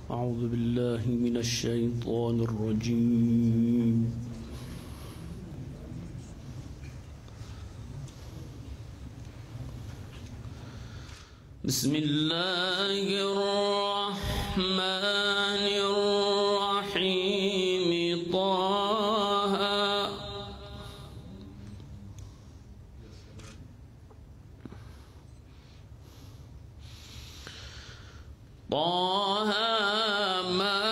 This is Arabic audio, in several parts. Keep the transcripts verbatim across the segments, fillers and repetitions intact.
أعوذ بالله من الشيطان الرجيم. بسم الله الرحمن الرحيم. طه طه ما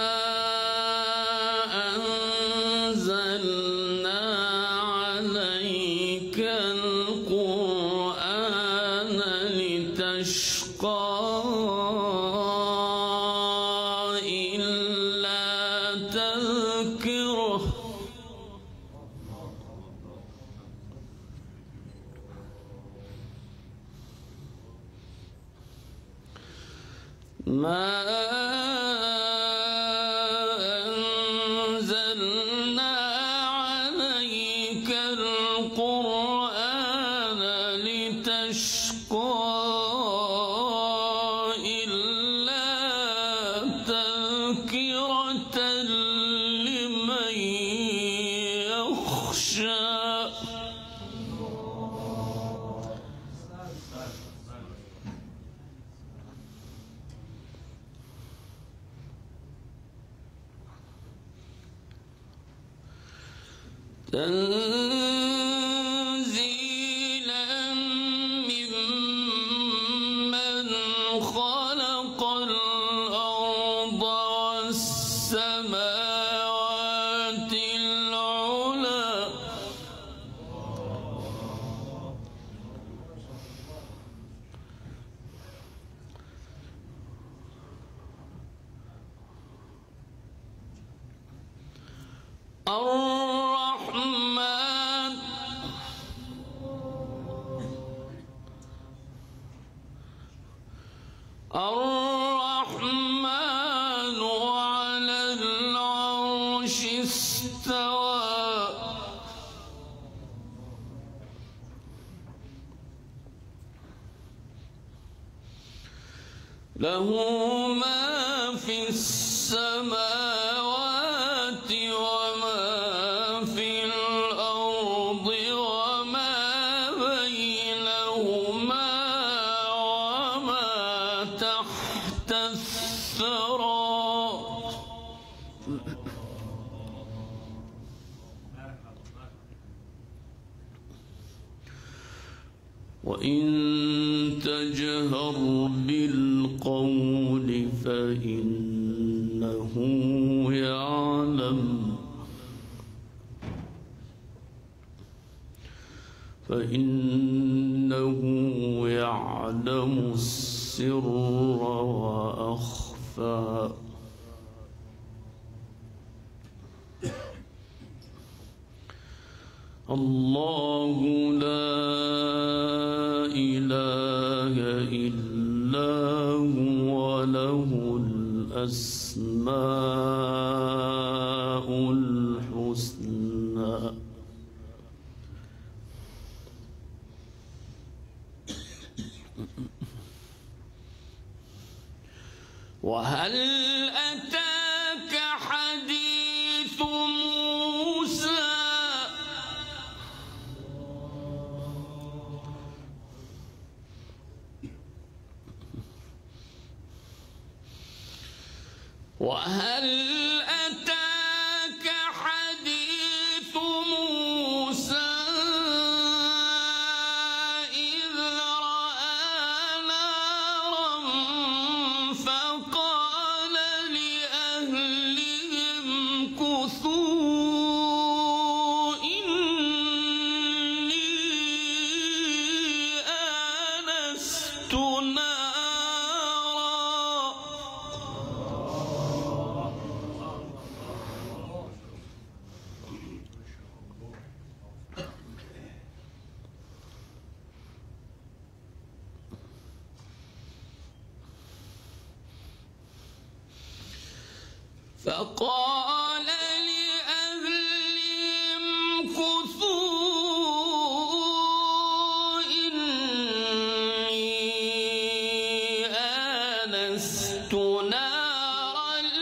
أنزلنا عليك القرآن لتشقى إلا تذكره ما أنزلنا عليك القرآن لتشقى إلا تذكرة لمن يخشى. تنزيلا ممن خلق الأرض والسماوات العلى. الرحمن الرحمن على العرش استوى. له ما في السماوات وما في الأرض وما بينهما وما تحت الثرى. وإن تجهر بالقول فإنه يعلم فإنه يعلم السر وأخفى. الله لا إله إلا هو له الأسماء الحسنى. وهل أتاك حديث موسى؟ وهل أتاك حديث موسى إذ رأى نارا فقال لأهلهم كثوا إني آنست نارا فقال لأهلهم كثوا إني آنست نارا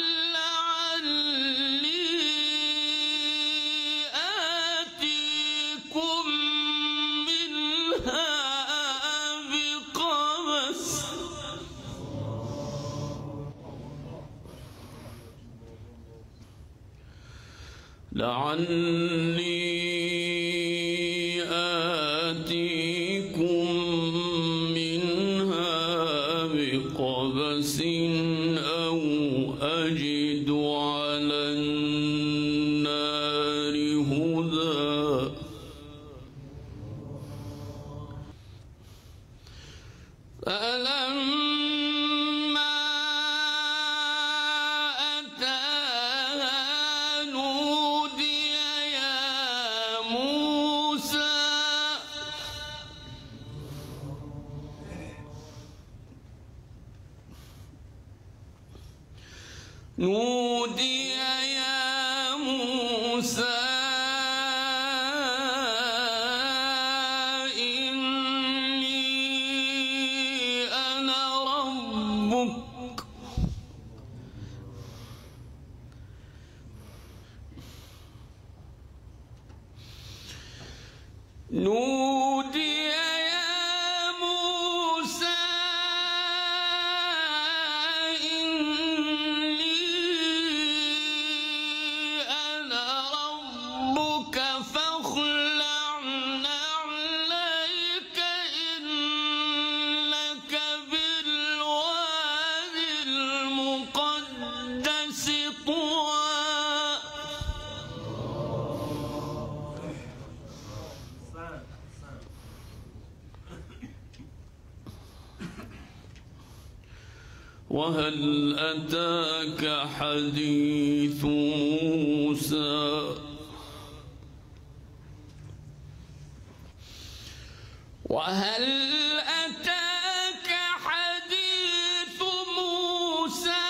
لعلي آتيكم منها بقبس أو أجد على النار هدى فلما أتاها نودي يا موسى نودي يا موسى نودي يا موسى إني أنا ربك فاخلع نعليك إنك بالوادي المقدس طوى وهل أتاك حديث موسى وهل أتاك حديث موسى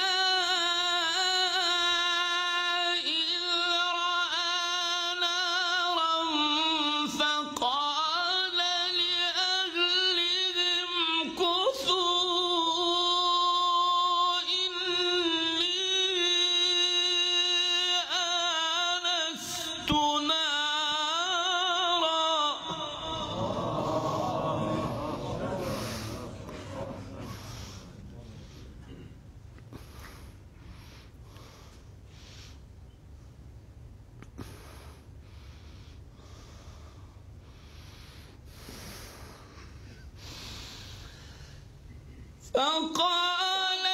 إذ رأى نارا فقال لأهلهم كثوا إني آنست نارا فقال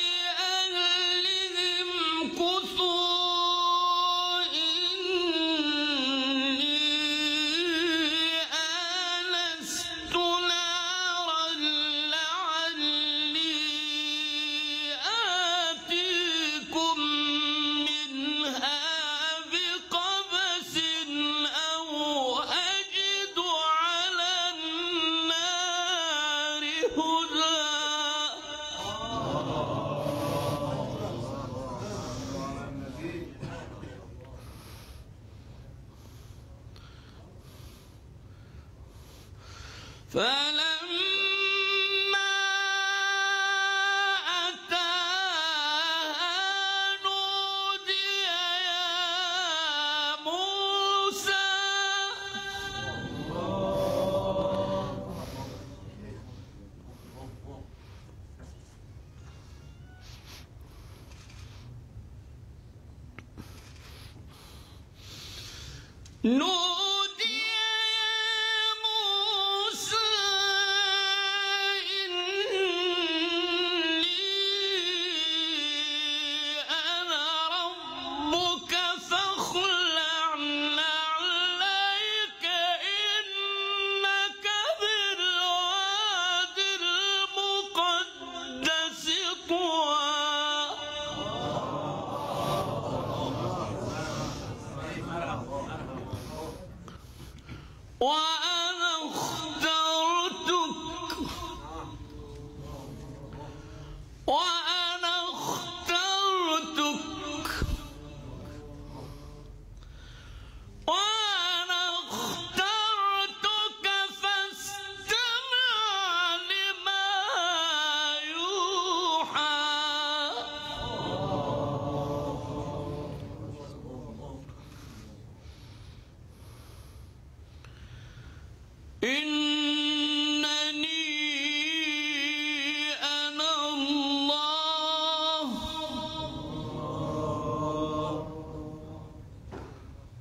لأهلهم كثوا إني آنست نارا لعلي آتيكم منها بقبس أو أجد على النار هدى فلما أتاها نودي يا موسى نودي يا موسى إني أنا ربك فاخلع نعليك إنك بالوادي المقدس طوى وأنا اخترتك وأنا اخترتك وأنا اخترتك فاستمع لما يوحى إنني أنا الله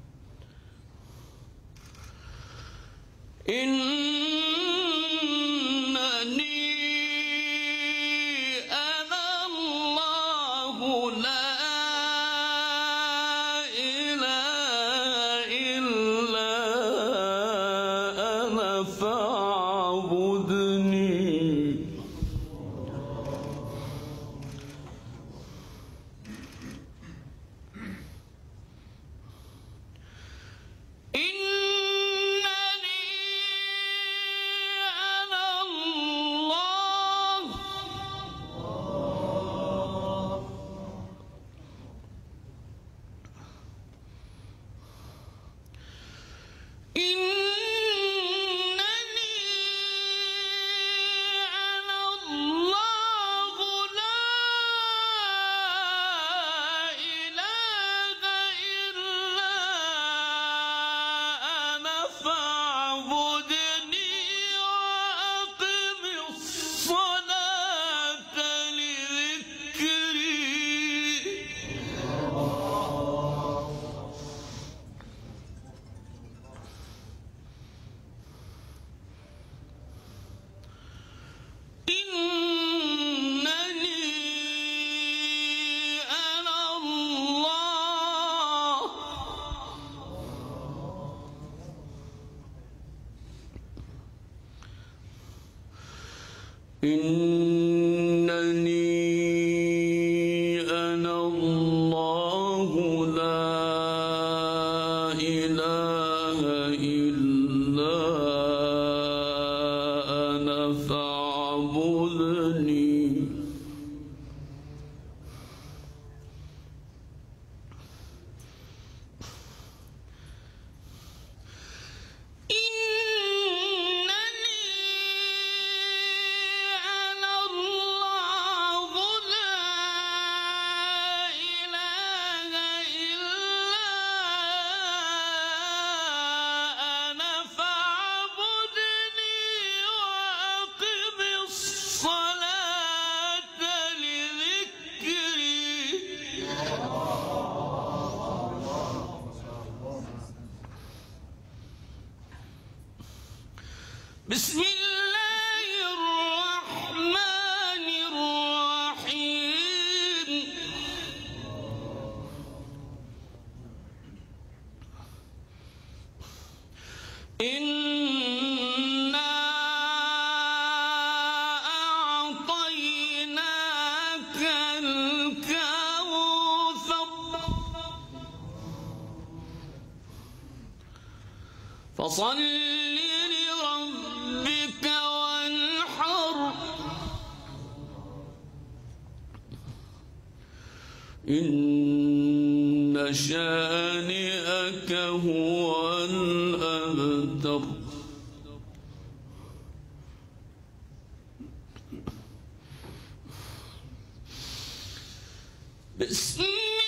إنني أنا الله لا إله إلا أنا فاعبدني بسم الله الرحمن الرحيم إنا أعطيناك الكوثر فصل لربك وانحر إن شانئك هو الأبتر بسم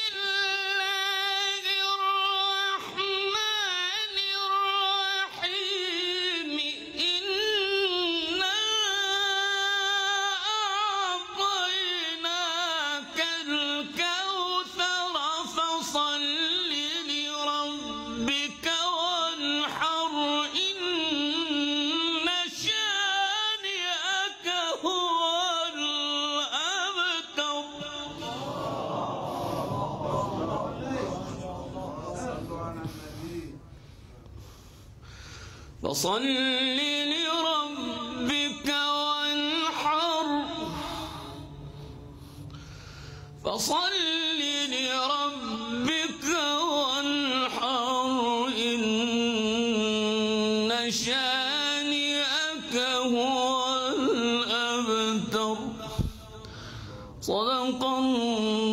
فصل لربك وانحر فصل لربك وانحر إن شانئك هو الأبتر صدق الله